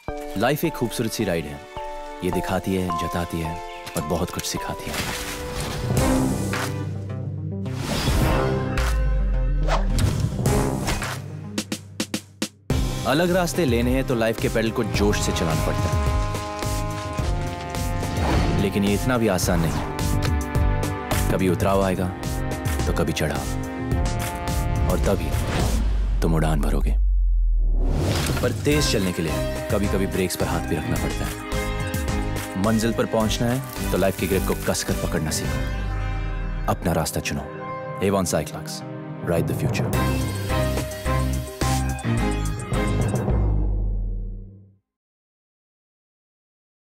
Life एक खूबसूरत सी ride है। ये दिखाती है, जताती है और बहुत कुछ सिखाती है। अलग रास्ते लेने हैं तो लाइफ के पेडल को जोश से चलाना पड़ता है, लेकिन ये इतना भी आसान नहीं। कभी उतराव आएगा तो कभी चढ़ाव, और तभी तुम उड़ान भरोगे। पर तेज चलने के लिए कभी कभी ब्रेक्स पर हाथ भी रखना पड़ता है। मंजिल पर पहुंचना है तो लाइफ की ग्रिप को कसकर पकड़ना सीखो। अपना रास्ता चुनो। Avon Cyclox, ride the future.